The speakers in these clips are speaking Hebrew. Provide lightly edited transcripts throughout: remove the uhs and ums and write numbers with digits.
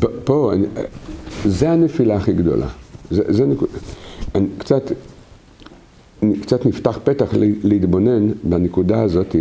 פה, זה הנפילה הכי גדולה. קצת נפתח פתח להתבונן בנקודה הזאת.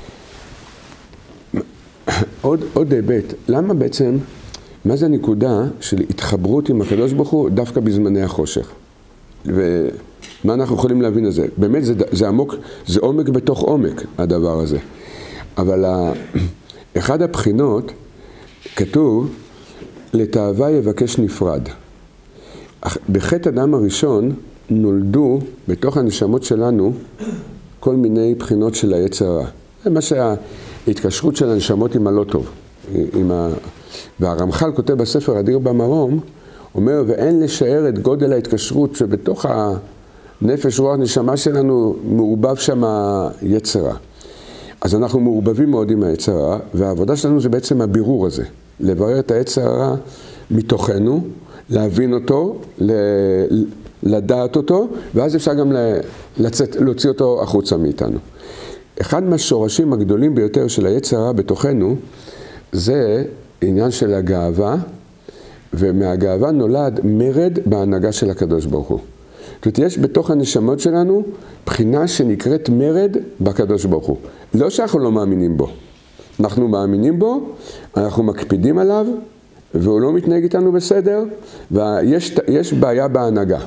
עוד היבט, למה בעצם, מה זה הנקודה של התחברות עם הקדוש ברוך הוא דווקא בזמני החושך? ומה אנחנו יכולים להבין על זה? באמת זה עמוק, זה עומק בתוך עומק הדבר הזה. אבל אחד הבחינות כתוב, לתאווה יבקש נפרד. בחטא אדם הראשון נולדו בתוך הנשמות שלנו כל מיני בחינות של היצר הרע. זה מה שההתקשרות של הנשמות עם הלא טוב. והרמח"ל כותב בספר אדיר במרום, אומר, ואין לשער את גודל ההתקשרות שבתוך הנפש רוח נשמה שלנו מעורבב שם היצר רע. אז אנחנו מעורבבים מאוד עם היצר הרע, והעבודה שלנו זה בעצם הבירור הזה. לברר את היצר הרע מתוכנו, להבין אותו, לדעת אותו, ואז אפשר גם להוציא אותו החוצה מאיתנו. אחד מהשורשים הגדולים ביותר של היצר הרע בתוכנו, זה עניין של הגאווה, ומהגאווה נולד מרד בהנהגה של הקדוש ברוך הוא. זאת אומרת, יש בתוך הנשמות שלנו בחינה שנקראת מרד בקדוש ברוך הוא. לא שאנחנו לא מאמינים בו. אנחנו מאמינים בו, אנחנו מקפידים עליו, והוא לא מתנהג איתנו בסדר, ויש בעיה בהנהגה.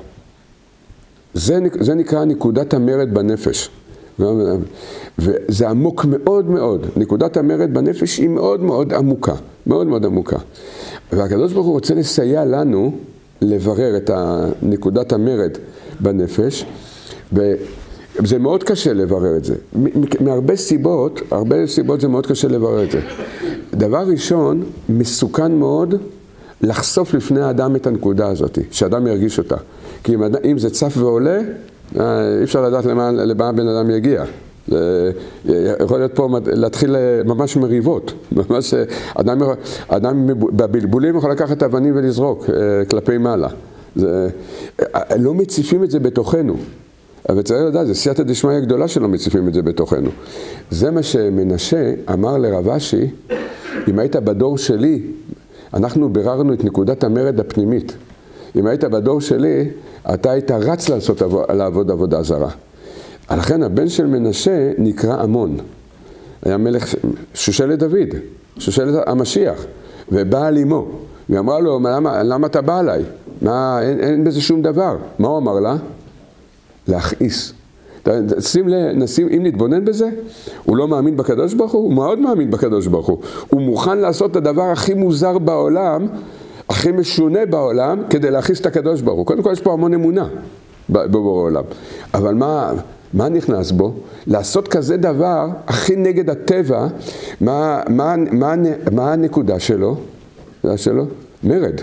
זה נקרא נקודת המרד בנפש. וזה עמוק מאוד מאוד. נקודת המרד בנפש היא מאוד מאוד עמוקה. מאוד מאוד עמוקה. והקדוש ברוך הוא רוצה לסייע לנו לברר את נקודת המרד בנפש, וזה מאוד קשה לברר את זה. מהרבה סיבות זה מאוד קשה לברר את זה. דבר ראשון, מסוכן מאוד לחשוף לפני האדם את הנקודה הזאת, שאדם ירגיש אותה. כי אם זה צף ועולה, אי אפשר לדעת למה בן אדם יגיע. יכול להיות פה להתחיל ממש מריבות. ממש, אדם בבלבולים יכול לקחת אבנים ולזרוק כלפי מעלה. לא מציפים את זה בתוכנו. אבל צריך לדעת, זה סייעתא דשמיא הגדולה שלא מציפים את זה בתוכנו. זה מה שמנשה אמר לרב אשי, אם היית בדור שלי, אנחנו ביררנו את נקודת המרד הפנימית. אם היית בדור שלי, אתה היית רץ לעבוד עבודה זרה. לכן הבן של מנשה נקרא עמון. היה מלך שושלת דוד, שושלת המשיח, ובא על אמו. היא אמרה לו, למה אתה בא עליי? אין בזה שום דבר. מה הוא אמר לה? להכעיס. אם נתבונן בזה, הוא לא מאמין בקדוש ברוך הוא, הוא מאוד מאמין בקדוש ברוך הוא. הוא מוכן לעשות את הדבר הכי מוזר בעולם, הכי משונה בעולם, כדי להכעיס את הקדוש ברוך הוא. קודם כל יש פה המון אמונה בבורא עולם. אבל מה נכנס בו? לעשות כזה דבר הכי נגד הטבע, מה הנקודה שלו? מרד.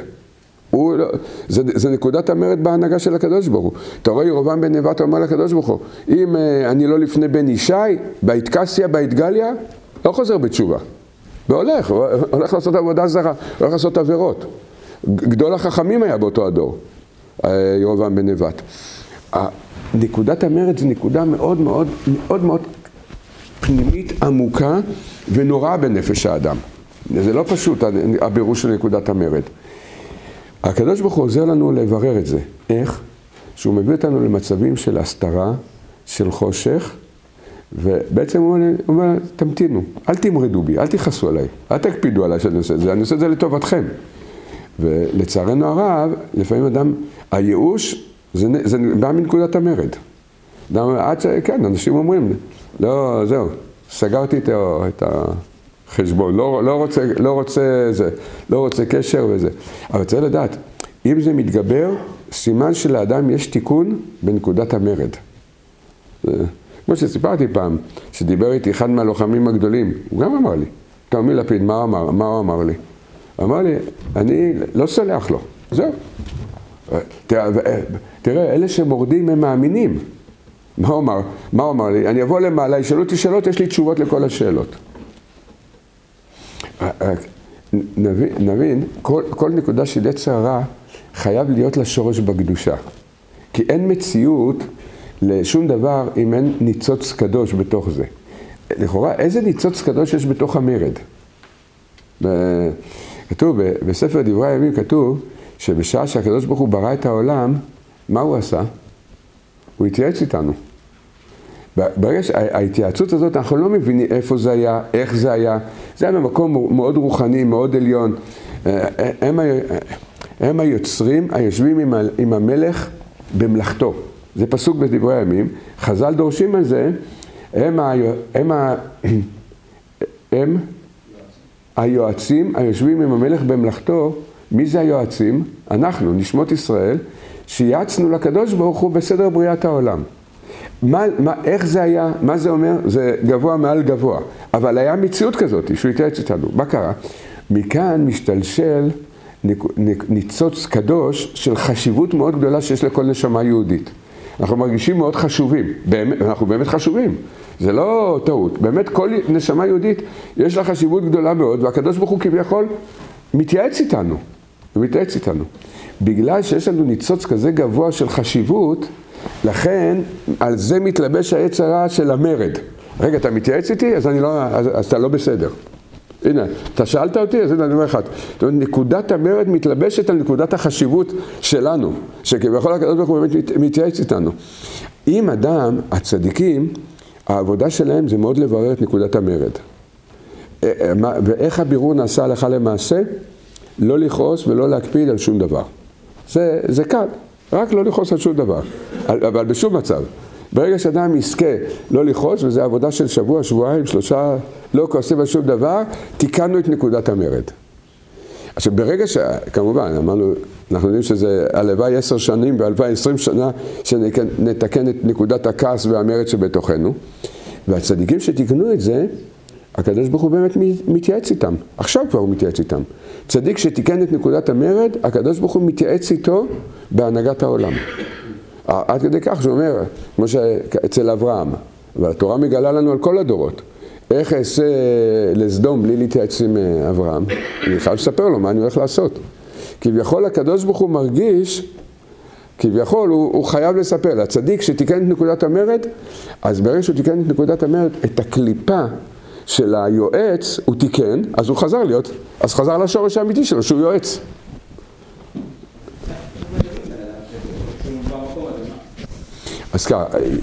זה נקודת המרד בהנהגה של הקדוש ברוך הוא. אתה רואה ירבעם בן נבט אומר לקדוש ברוך הוא, אם אני לא לפני בן ישי, בהתקסיה, בהתגליה, לא חוזר בתשובה. והולך לעשות עבודה זרה, הולך לעשות עבירות. גדול החכמים היה באותו הדור, ירבעם בן נבט. נקודת המרד זה נקודה מאוד מאוד מאוד מאוד פנימית, עמוקה ונוראה בנפש האדם. זה לא פשוט הבירור של נקודת המרד. הקדוש ברוך הוא עוזר לנו לברר את זה. איך? שהוא מביא אותנו למצבים של הסתרה, של חושך, ובעצם הוא אומר, תמתינו, אל תמרדו בי, אל תכעסו עליי, אל תקפידו עליי שאני עושה את זה, אני עושה את זה לטובתכם. ולצערנו הרב, לפעמים אדם, הייאוש, זה בא מנקודת המרד. עד שכן, אנשים אומרים, לא, זהו, סגרתי את החשבון, לא רוצה קשר וזה. אבל צריך לדעת, אם זה מתגבר, סימן שלאדם יש תיקון בנקודת המרד. כמו שסיפרתי פעם, שדיבר איתי אחד מהלוחמים הגדולים, הוא גם אמר לי, תאמי לפיד, מה הוא אמר לי? אמר לי, אני לא סולח לו, זהו. תראה, אלה שמורדים הם מאמינים. מה הוא אמר לי? אני אבוא למעלה, ישאלו אותי שאלות, יש לי תשובות לכל השאלות. נבין, כל נקודה של יצר הרע חייב להיות לה שורש בקדושה. כי אין מציאות לשום דבר אם אין ניצוץ קדוש בתוך זה. לכאורה, איזה ניצוץ קדוש יש בתוך המרד? כתוב, בספר דברי הימים כתוב, שבשעה שהקדוש ברוך הוא ברא את העולם, מה הוא עשה? הוא התייעץ איתנו. ברגע שההתייעצות הזאת, אנחנו לא מבינים איפה זה היה, איך זה היה. זה היה במקום מאוד רוחני, מאוד עליון. הם היוצרים, היושבים עם המלך במלאכתו. זה פסוק בדברי הימים. חז"ל דורשים על זה, הם היועצים היושבים עם המלך במלאכתו. מי זה היועצים? אנחנו, נשמות ישראל, שייעצנו לקדוש ברוך הוא בסדר בריאת העולם. איך זה היה? מה זה אומר? זה גבוה מעל גבוה. אבל היה מציאות כזאת, שהוא התייעץ איתנו. מה קרה? מכאן משתלשל ניצוץ קדוש של חשיבות מאוד גדולה שיש לכל נשמה יהודית. אנחנו מרגישים מאוד חשובים. אנחנו באמת חשובים. זה לא טעות. באמת כל נשמה יהודית יש לה חשיבות גדולה מאוד, והקדוש ברוך הוא כביכול מתייעץ איתנו. הוא מתייעץ איתנו. בגלל שיש לנו ניצוץ כזה גבוה של חשיבות, לכן על זה מתלבש היצר הרע של המרד. רגע, אתה מתייעץ איתי? אז אתה לא בסדר. הנה, אתה שאלת אותי? אז הנה, אני אומר לך. נקודת המרד מתלבשת על נקודת החשיבות שלנו, שכביכול הקדוש ברוך הוא באמת מתייעץ איתנו. אם אדם, הצדיקים, העבודה שלהם זה מאוד לברר את נקודת המרד. ואיך הבירור נעשה הלכה למעשה? לא לכעוס ולא להקפיד על שום דבר. זה קל, רק לא לכעוס על שום דבר, אבל בשום מצב. ברגע שאדם יזכה לא לכעוס, וזו עבודה של שבוע, שבועיים, 3, לא כועסים על שום דבר, תיקנו את נקודת המרד. עכשיו ברגע כמובן, אמרנו, אנחנו יודעים שזה הלוואי 10 שנים ו2020 שנה שנתקן את נקודת הכעס והמרד שבתוכנו, והצדיקים שתיקנו את זה, הקדוש ברוך הוא באמת מתייעץ איתם. עכשיו כבר הוא מתייעץ איתם. צדיק שתיקן את נקודת המרד, הקדוש ברוך הוא מתייעץ איתו בהנהגת העולם. עד כדי כך שהוא אומר, כמו שאצל אברהם, אבל התורה מגלה לנו על כל הדורות. איך אעשה לסדום בלי להתייעץ עם אברהם? אני חייב לספר לו מה אני הולך לעשות. כביכול הקדוש ברוך הוא מרגיש, כביכול הוא חייב לספר. הצדיק שתיקן את נקודת המרד, אז ברגע שהוא תיקן את נקודת המרד, את הקליפה של היועץ הוא תיקן, אז הוא חזר להיות, אז חזר לשורש האמיתי שלו, שהוא יועץ. אז ככה,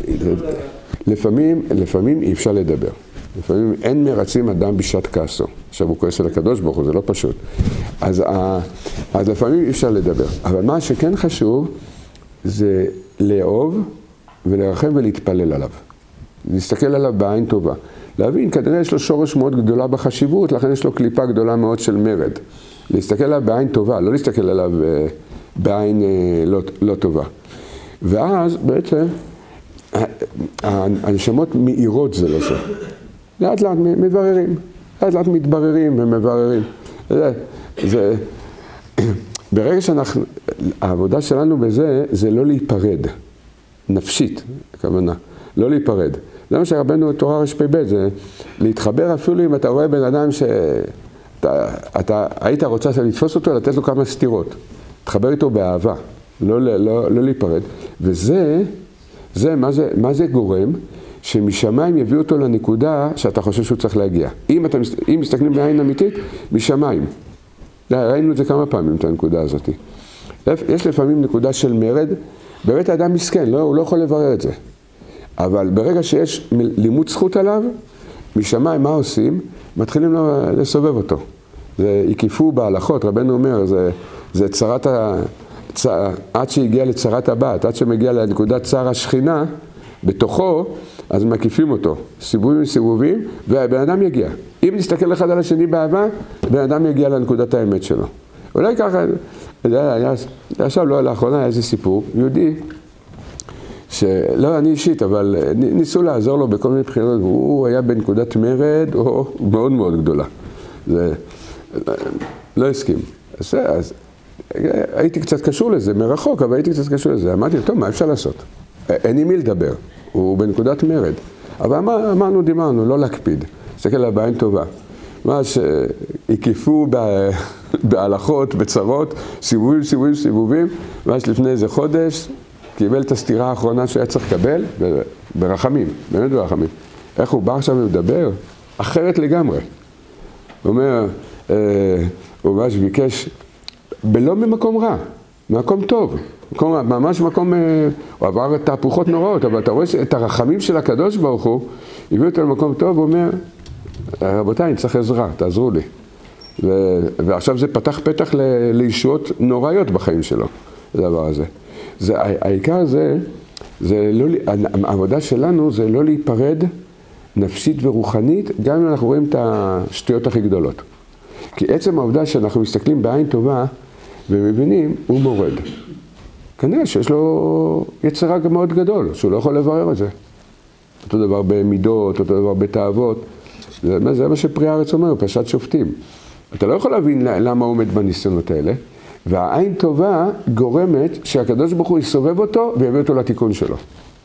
לפעמים אי אפשר לדבר. לפעמים אין מרצים אדם בשעת כעסו. עכשיו הוא כועס על הקדוש ברוך הוא, זה לא פשוט. אז לפעמים אי אפשר לדבר. אבל מה שכן חשוב, זה לאהוב ולרחם ולהתפלל עליו. להסתכל עליו בעין טובה. להבין, כנראה יש לו שורש מאוד גדולה בחשיבות, לכן יש לו קליפה גדולה מאוד של מרד. להסתכל עליו בעין טובה, לא להסתכל עליו בעין לא טובה. ואז בעצם הנשמות מאירות זה לזה. לאט לאט מבררים, לאט לאט מתבררים ומבררים. ברגע שאנחנו, העבודה שלנו בזה, זה לא להיפרד. נפשית, הכוונה. לא להיפרד. זה מה שרבנו תורה רשפ"ב, זה להתחבר אפילו אם אתה רואה בן אדם שאתה היית רוצה לתפוס אותו, לתת לו כמה סתירות. תחבר איתו באהבה, לא להיפרד. וזה, מה זה גורם? שמשמיים יביאו אותו לנקודה שאתה חושב שהוא צריך להגיע. אם מסתכלים בעין אמיתית, משמיים. ראינו את זה כמה פעמים, את הנקודה הזאת. יש לפעמים נקודה של מרד, באמת האדם מסכן, הוא לא יכול לברר את זה. אבל ברגע שיש לימוד זכות עליו, משמיים מה עושים? מתחילים לסובב אותו. זה הקיפו בהלכות, רבנו אומר, זה צרת עד שהגיע לצרת הבת, עד שמגיע לנקודת צער השכינה, בתוכו, אז מקיפים אותו. סיבובים, והבן אדם יגיע. אם נסתכל אחד על השני באהבה, בן אדם יגיע לנקודת האמת שלו. אולי ככה, עכשיו לא, לאחרונה היה איזה סיפור, יהודי, שלא אני אישית, אבל ניסו לעזור לו בכל מיני בחינות, והוא היה בנקודת מרד או מאוד מאוד גדולה. זה לא הסכים. אז הייתי קצת קשור לזה, מרחוק, אבל הייתי קצת קשור לזה. אמרתי, טוב, מה אפשר לעשות? אין עם מי לדבר, הוא בנקודת מרד. אבל דיברנו, לא להקפיד, תסתכל על בעין טובה. מה שהקיפו בהלכות, בצרות, סיבובים, מה שלפני איזה חודש, קיבל את הסתירה האחרונה שהיה צריך לקבל, ברחמים, באמת ברחמים. איך הוא בא עכשיו ומדבר? אחרת לגמרי. הוא אומר, הוא ממש ביקש, לא ממקום רע, ממקום טוב. ממש מקום, הוא עבר תהפוכות נוראות, אבל אתה רואה את הרחמים של הקדוש ברוך הוא, הביאו אותו למקום טוב, הוא אומר, רבותיי, אני צריך עזרה, תעזרו לי. ועכשיו זה פתח פתח לישועות נוראיות בחיים שלו, הדבר הזה. העיקר זה לא, העבודה שלנו זה לא להיפרד נפשית ורוחנית, גם אם אנחנו רואים את השטויות הכי גדולות. כי עצם העובדה שאנחנו מסתכלים בעין טובה ומבינים, הוא מורד. כנראה שיש לו יצר רע מאוד גדול, שהוא לא יכול לברר את זה. אותו דבר במידות, אותו דבר בתאוות. זה מה שפרי הארץ אומר, פרשת שופטים. אתה לא יכול להבין למה הוא עומד בניסיונות האלה, והעין טובה גורמת שהקדוש ברוך הוא יסובב אותו ויביא אותו לתיקון שלו.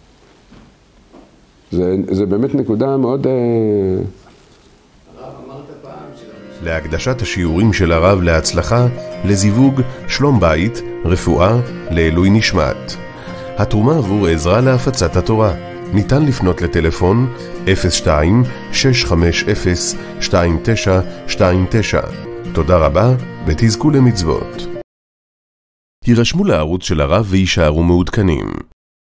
זה באמת נקודה מאוד... להקדשת השיעורים של הרב להצלחה, לזיווג, שלום בית, רפואה, לעילוי נשמת. התרומה עבור עזרה להפצת התורה. ניתן לפנות לטלפון 02-650-2929. תודה רבה ותזכו למצוות. הירשמו לערוץ של הרב וישארו מעודכנים.